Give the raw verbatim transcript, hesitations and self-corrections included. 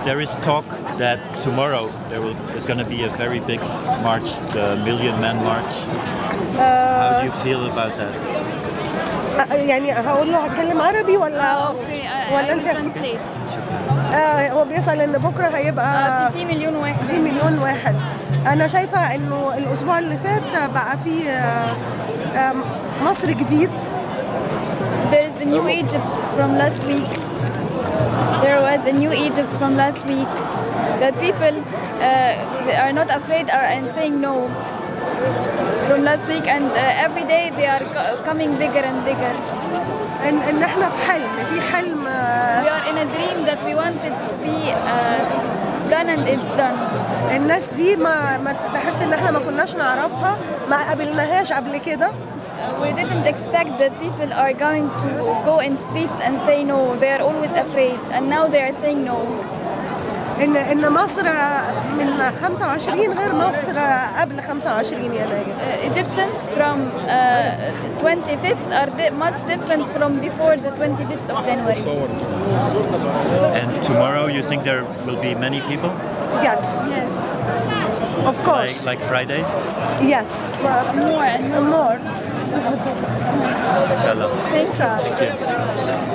there is talk that tomorrow there will there's going to be a very big march, the Million Man March. How do you feel about that? يعني هقول له هتكلم عربي ولا ولا انت ترانسليت؟ آه هو بيسأل ان بكره هيبقى في مليون واحد في مليون واحد. انا شايفه انه الاسبوع اللي فات بقى في مصر جديد. There is a new Egypt from last week. There was a new Egypt from last week that people uh, are not afraid are and saying no from last week, and uh, every day they are coming bigger and bigger. ان ان احنا في حلم في حلم we are in a dream that we wanted to be uh, done and it's done. الناس دي ما, ما تحس ان احنا ما كناش نعرفها، ما قابلناهاش قبل كده. We didn't expect that people are going to go in streets and say no. They are always afraid, and now they are saying no. ان ان مصر من خمسة وعشرين غير مصر قبل خمسة وعشرين يناير. Uh, Egyptians from uh, twenty-fifth are di much different from before the twenty-fifth of January. And tomorrow you think there will be many people? Yes. Yes. Of course. Like, like Friday? Yes. More and more. More. Inshallah. Thank you. Thank you.